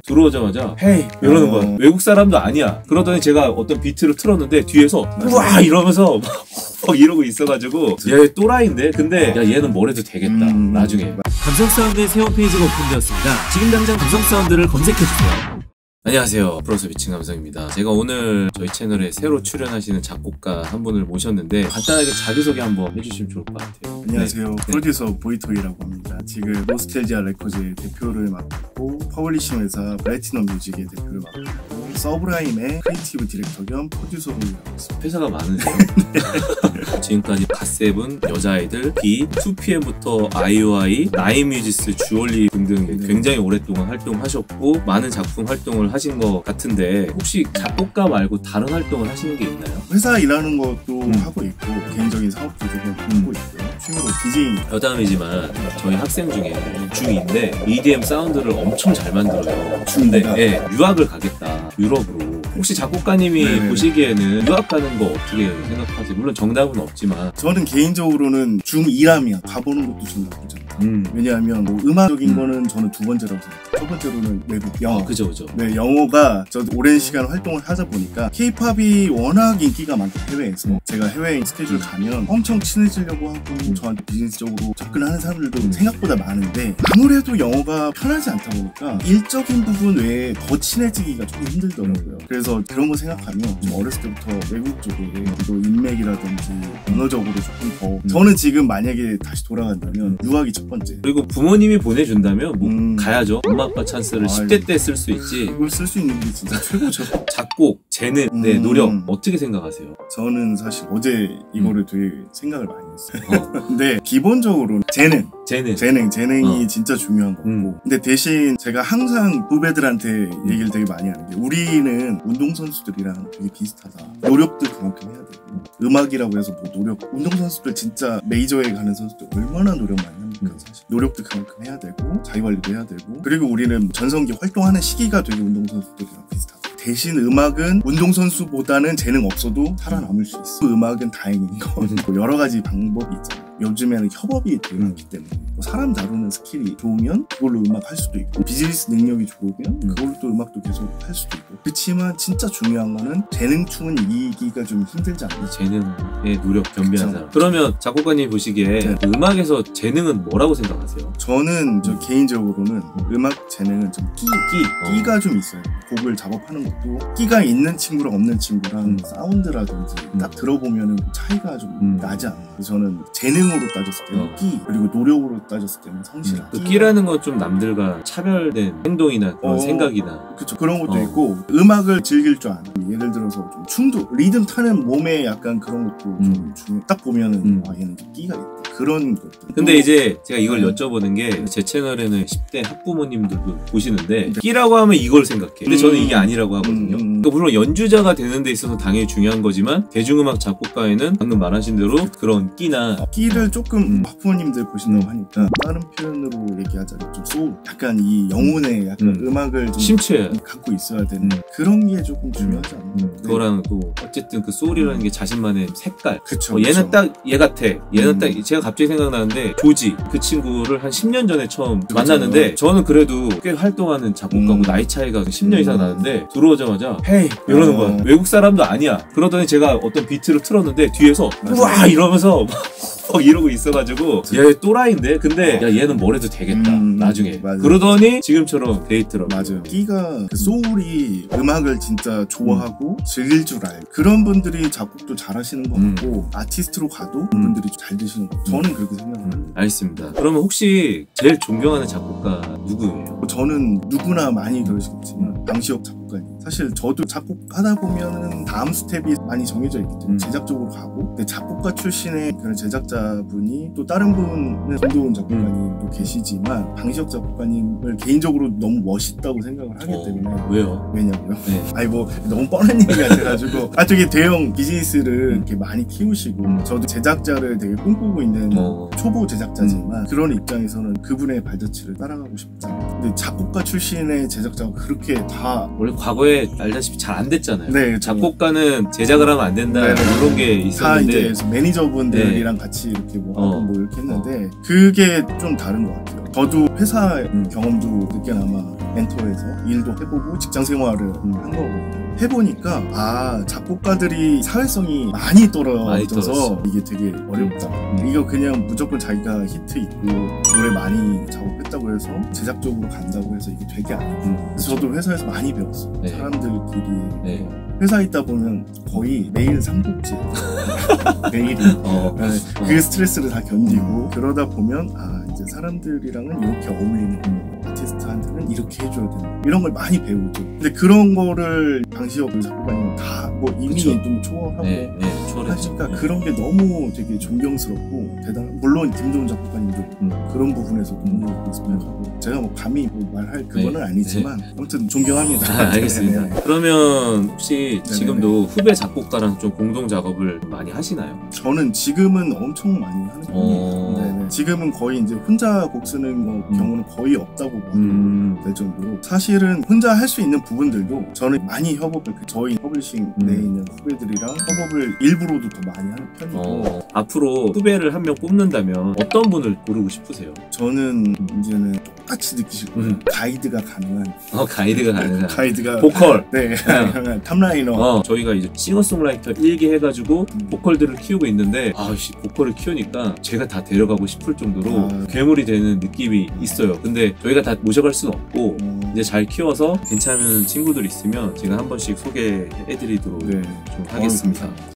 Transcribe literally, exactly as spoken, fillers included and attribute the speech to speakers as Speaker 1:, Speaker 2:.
Speaker 1: 들어오자마자 헤이 이러는 거야. 어... 외국 사람도 아니야. 그러더니 제가 어떤 비트를 틀었는데 뒤에서 우와 이러면서 막 이러고 있어가지고 야 얘 또라이인데? 근데 야 얘는 뭘 해도 되겠다. 음... 나중에
Speaker 2: 감성사운드의 새 홈페이지가 오픈되었습니다. 지금 당장 감성사운드를 검색해주세요.
Speaker 1: 안녕하세요. 프로듀서 미친 감성입니다. 제가 오늘 저희 채널에 새로 출연하시는 작곡가 한 분을 모셨는데 간단하게 자기소개 한번 해주시면 좋을 것 같아요.
Speaker 3: 안녕하세요.
Speaker 1: 네.
Speaker 3: 프로듀서 보이토이라고 합니다. 지금 노스텔지아 레코즈의 대표를 맡고 퍼블리싱 회사 플래티넘 뮤직의 대표를 맡고 서브라임의 크리에이티브 디렉터 겸 프로듀서로 일하고 있습니다.
Speaker 1: 회사가 많으세요? 네. 지금까지 갓세븐, 여자아이들, 비, 투피엠부터 아이오아이, 나인뮤지스, 주얼리 등등 네. 굉장히 오랫동안 활동하셨고 많은 작품 활동을 하신 것 같은데 혹시 작곡가 말고 다른 활동을 하시는 게 있나요?
Speaker 3: 회사 일하는 것도 음. 하고 있고 개인적인 사업도 조금 음. 하고 있고요. 취미로 디제잉.
Speaker 1: 여담이지만 저희 학생 중에 중인데 이디엠 사운드를 엄청 잘 만들어요. 근데 네, 유학을 가겠다. 유럽으로. 혹시 작곡가님이 네네. 보시기에는 유학 가는 거 어떻게 생각하세요? 물론 정답은 없지만
Speaker 3: 저는 개인적으로는 중이라면 가보는 것도 좀 나쁘지 않다. 음. 왜냐하면 뭐 음악적인 음. 거는 저는 두 번째라고 생각해요. 첫 번째로는 외국 영어.
Speaker 1: 아, 그죠 그죠.
Speaker 3: 네, 영어가 저도 오랜 시간 활동을 하다 보니까 케이팝이 워낙 인기가 많고 해외에서 음. 제가 해외 스케줄 가면 엄청 친해지려고 하고 음. 저한테 비즈니스적으로 접근하는 사람들도 음. 생각보다 많은데 아무래도 영어가 편하지 않다 보니까 일적인 부분 외에 더 친해지기가 조금 힘들더라고요. 그래서 그런 거 생각하면 좀 어렸을 때부터 외국 쪽에 또 인맥이라든지 언어적으로 조금 더 음. 저는 지금 만약에 다시 돌아간다면 유학이 첫 번째.
Speaker 1: 그리고 부모님이 보내준다면 뭐 음. 가야죠. 엄마 아빠 찬스를 아유. 십 대 때 쓸 수 있지.
Speaker 3: 그걸 쓸 수 있는 게 진짜 최고죠.
Speaker 1: 작곡, 재능, 음. 네, 노력 어떻게 생각하세요?
Speaker 3: 저는 사실 어제 이거를 음. 되게 생각을 많이 했어요. 어. 근데 기본적으로는 재능.
Speaker 1: 재능.
Speaker 3: 재능. 재능이 어. 진짜 중요한 거고.
Speaker 1: 음.
Speaker 3: 근데 대신 제가 항상 후배들한테 음. 얘기를 되게 많이 하는 게 우리는 운동선수들이랑 되게 비슷하다. 노력도 그만큼 해야 되고. 음악이라고 해서 뭐 노력. 운동선수들 진짜 메이저에 가는 선수들 얼마나 노력 많이 합니까? 음. 사실. 노력도 그만큼 해야 되고 자기관리도 해야 되고. 그리고 우리는 전성기 활동하는 시기가 되게 운동선수들이랑 비슷하다. 대신 음악은 운동선수보다는 재능 없어도 살아남을 수 있어. 음악은 다행인 건 여러 가지 방법이 있잖아요. 요즘에는 협업이 되게 많기 때문에 뭐 사람 다루는 스킬이 좋으면 그걸로 음악 할 수도 있고 비즈니스 능력이 좋으면 그걸로 또 음악도 계속 할 수도 있고. 그렇지만 진짜 중요한 거는 재능충은 이기기가 좀 힘들지 않나.
Speaker 1: 재능의 노력 겸비한 사람. 그러면 작곡가님 보시기에 네. 음악에서 재능은 뭐라고 생각하세요?
Speaker 3: 저는 저 개인적으로는 음악 재능은 좀 끼, 끼, 끼가 어. 좀 있어요. 곡을 작업하는 것도 끼가 있는 친구랑 없는 친구랑 음. 사운드라든지 음. 딱 들어보면은 차이가 좀 음. 나지 않나. 그래서 저는 재능 으로 따졌을 때는 어. 끼, 그리고 노력으로 따졌을 때는 성실.
Speaker 1: 음. 또 끼라는 건 좀 남들과 차별된 행동이나 그런
Speaker 3: 어,
Speaker 1: 생각이나
Speaker 3: 그쵸. 그런 것도 어. 있고 음악을 즐길 줄 아는. 예를 들어서 좀 춤도 리듬 타는 몸에 약간 그런 것도 음. 좀 중요. 딱 보면은 음. 아 얘는 끼가 있다. 그런 것도.
Speaker 1: 근데 또, 이제 제가 이걸 음. 여쭤보는 게 제 채널에는 십 대 학부모님들도 보시는데 끼라고 하면 이걸 생각해. 근데 음. 저는 이게 아니라고 하거든요. 음. 그러니까 물론 연주자가 되는 데 있어서 당연히 중요한 거지만 대중음악 작곡가에는 방금 말하신 대로 그런 끼나
Speaker 3: 끼를 조금 음. 학부모님들 보신다고 하니까 다른 표현으로 얘기하자면 좀 소울, 약간 이 영혼의 약간 음. 음악을 좀
Speaker 1: 심취해
Speaker 3: 갖고 있어야 되는 음. 그런 게 조금 중요하지 않나. 음.
Speaker 1: 네. 그거랑 또 어쨌든 그 소울이라는 게 자신만의 색깔.
Speaker 3: 그쵸,
Speaker 1: 어, 얘는
Speaker 3: 그쵸.
Speaker 1: 딱 얘 같아. 얘는
Speaker 3: 음.
Speaker 1: 딱 제가 갑자기 생각나는데 조지 그 친구를 한 십 년 전에 처음
Speaker 3: 그쵸.
Speaker 1: 만났는데 저는 그래도 꽤 활동하는 작곡가고 음. 나이 차이가 십 년 이상 나는데 들어오자마자 헤이 이러는 어. 거야. 외국 사람도 아니야. 그러더니 제가 어떤 비트를 틀었는데 뒤에서 맞아. 우와 이러면서 막 이러고 있어가지고 야 얘 또라이인데? 근데 야 얘는 뭘 해도 되겠다. 음, 나중에 맞아요. 그러더니 지금처럼 데이트로.
Speaker 3: 맞아요. 끼가 그 소울이 음악을 진짜 좋아하고 음. 즐길 줄 알. 그런 분들이 작곡도 잘하시는 것 같고 음. 아티스트로 가도 음. 그분들이 잘 되시는 것 같아요. 저는 그렇게 생각합니다.
Speaker 1: 음. 알겠습니다. 그러면 혹시 제일 존경하는 작곡가 누구예요?
Speaker 3: 저는 누구나 많이 그러시겠지만 방시혁 작곡가님. 사실 저도 작곡하다 보면은 다음 스텝이 많이 정해져 있기 때문에 음. 제작 쪽으로 가고, 근데 작곡가 출신의 그런 제작자분이 또 다른 분은 김도훈 작곡가님도 음. 계시지만 방시혁 작곡가님을 개인적으로 너무 멋있다고 생각을 하기 어, 때문에.
Speaker 1: 왜요?
Speaker 3: 왜냐고요?
Speaker 1: 네.
Speaker 3: 아니 뭐 너무 뻔한 얘기가 돼가지고 아 되게 대형 비즈니스를 음. 이렇게 많이 키우시고 음. 저도 제작자를 되게 꿈꾸고 있는 어. 초보 제작자지만 음. 그런 입장에서는 그분의 발자취를 따라가고 싶잖아요. 근데 작곡가 출신의 제작자가 그렇게 다
Speaker 1: 원래 과거에 알다시피 잘 안 됐잖아요.
Speaker 3: 네,
Speaker 1: 작곡가는 제작을 하면 안 된다 네, 이런 게 있었는데
Speaker 3: 다 이제 매니저분들이랑 네. 같이 이렇게 뭐 하고 어. 뭐 이렇게 했는데 어. 그게 좀 다른 것 같아요. 저도 회사 음. 경험도 늦게나마 엔터에서 일도 해보고 직장 생활을
Speaker 1: 음.
Speaker 3: 한 거거든요. 해보니까 아 작곡가들이 사회성이 많이 떨어져서
Speaker 1: 많이 떨어졌어.
Speaker 3: 이게 되게 어렵다.
Speaker 1: 음.
Speaker 3: 이거 그냥 무조건 자기가 히트 있고 노래 많이 작업했다고 해서 제작적으로 간다고 해서 이게 되게 안 돼요.
Speaker 1: 음.
Speaker 3: 그래서 저도 회사에서 많이 배웠어요.
Speaker 1: 네.
Speaker 3: 사람들끼리
Speaker 1: 네.
Speaker 3: 회사 있다 보면 거의 매일 삼국지 매일이
Speaker 1: 어.
Speaker 3: 네, 그 스트레스를 다 견디고 그러다 보면 아 이제 사람들이랑은 이렇게 어울리는 음, 아티스트한테는 이렇게 해줘야 된다 이런 걸 많이 배우죠. 근데 그런 거를 방시혁 작곡가님은 다 뭐 이미
Speaker 1: 그쵸.
Speaker 3: 좀 초월하고
Speaker 1: 네, 네, 초월했죠.
Speaker 3: 하니까
Speaker 1: 네.
Speaker 3: 그런 게 너무 되게 존경스럽고 대단. 물론 김도훈 작곡가님도
Speaker 1: 음.
Speaker 3: 그런 부분에서 너무 리스펙하고 제가 뭐 감히 뭐 말할 그거는
Speaker 1: 네,
Speaker 3: 아니지만 아무튼 존경합니다.
Speaker 1: 아, 알겠습니다.
Speaker 3: 네, 네.
Speaker 1: 그러면 혹시
Speaker 3: 네네네.
Speaker 1: 지금도 후배 작곡가랑 좀 공동 작업을 많이 하시나요?
Speaker 3: 저는 지금은 엄청 많이 하는 편이에요.
Speaker 1: 어.
Speaker 3: 네네. 지금은 거의 이제 혼자 곡 쓰는 거
Speaker 1: 음.
Speaker 3: 경우는 거의 없다고 봐도
Speaker 1: 음.
Speaker 3: 될 정도로 사실은 혼자 할 수 있는 부분들도 저는 많이 협업을 그 저희 퍼블리싱
Speaker 1: 음.
Speaker 3: 내에 있는 후배들이랑 협업을 일부러도 더 많이 하는 편이고
Speaker 1: 어, 앞으로 후배를 한 명 뽑는다면 어떤 분을 고르고 싶으세요?
Speaker 3: 저는 이제는 똑같이 느끼실 거예요.
Speaker 1: 음.
Speaker 3: 가이드가 가능한
Speaker 1: 어, 가이드가 가능한
Speaker 3: 가이드가
Speaker 1: 보컬.
Speaker 3: 네 가능한 탑라이너
Speaker 1: 어, 저희가 이제 싱어송라이터 일기 해가지고
Speaker 3: 음.
Speaker 1: 보컬들을 키우고 있는데 아씨 보컬을 키우니까 제가 다 데려가고 싶을 정도로
Speaker 3: 아.
Speaker 1: 괴물이 되는 느낌이 있어요. 근데 저희가 다 모셔갈 수는 없고
Speaker 3: 어,
Speaker 1: 이제 잘 키워서 괜찮은 친구들 있으면 제가 한 번씩 소개해드리도록
Speaker 3: 네.
Speaker 1: 좀 하겠습니다.